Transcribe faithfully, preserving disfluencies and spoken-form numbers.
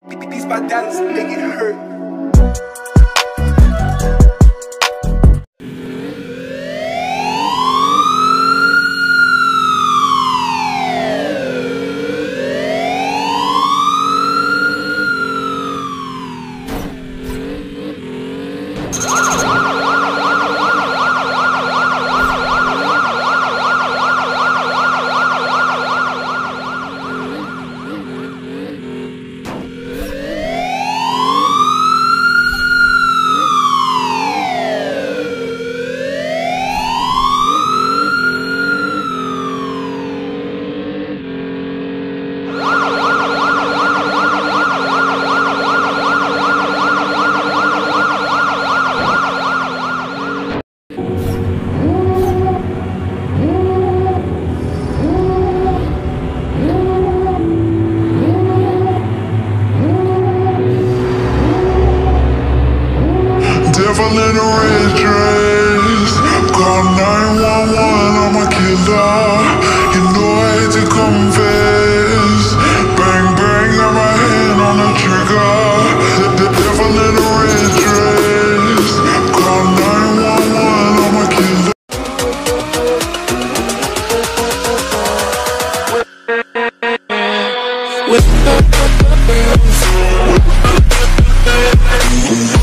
These battles make it hurt. Devil in a red dress, call nine one one, I'm a killer. You know I hate to confess. Bang bang, got my hand on the trigger. The, the devil in a red dress, call nine one one, I'm a killer. With